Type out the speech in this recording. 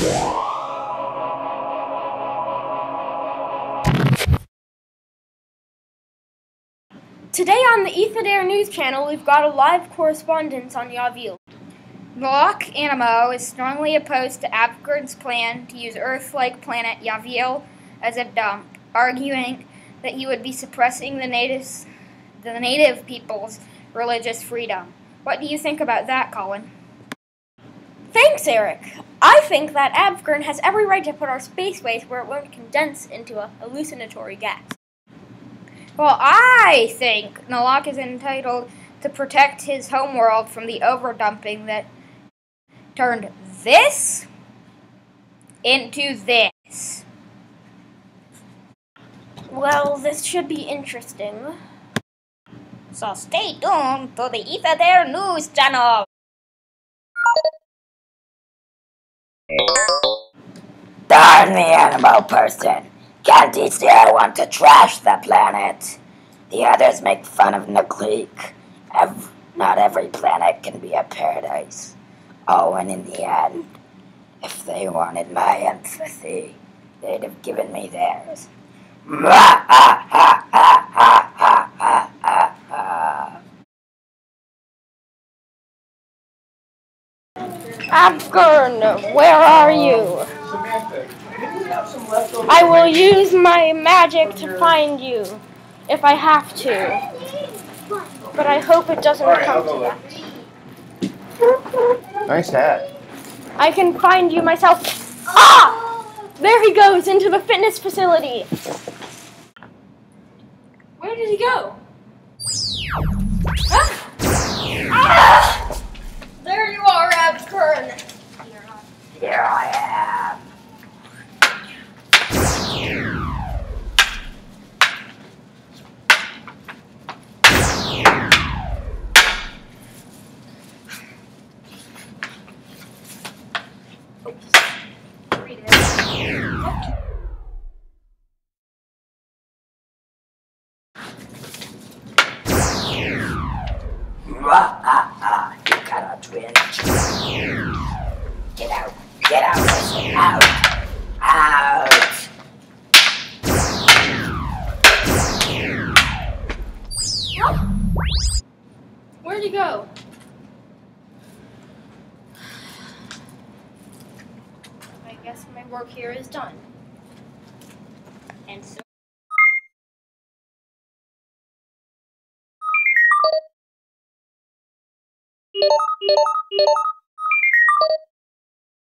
Today on the Ethader News Channel, we've got a live correspondence on Yavil. Moloch Animo is strongly opposed to Abgerd's plan to use Earth-like planet Yavil as a dump, arguing that he would be suppressing the native people's religious freedom. What do you think about that, Colin? Thanks, Eric. I think that Abgern has every right to put our space waste where it won't condense into a hallucinatory gas. Well, I think Moloch is entitled to protect his homeworld from the overdumping that turned this into this. Well, this should be interesting. So stay tuned to the Ethader News Channel. Darn the animal person! Can't he still want to trash the planet? The others make fun of Nukleek. Not every planet can be a paradise. Oh, and in the end, if they wanted my empathy, they'd have given me theirs. Abgern, where are you? I will use my magic to find you, if I have to. But I hope it doesn't come to that. Nice hat. I can find you myself. Ah! There he goes, into the fitness facility. Where did he go? Ah! Ah! There you are, Abgern. Here I am. You cannot win. Get out, listen, out. Where'd he go? I guess my work here is done. And so